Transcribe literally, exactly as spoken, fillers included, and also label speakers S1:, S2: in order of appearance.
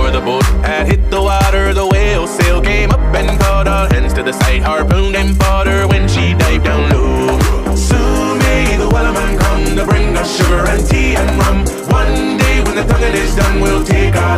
S1: before the boat had hit the water, the whale sail came up and caught all hands to the side, harpooned and fought her when she dived down low.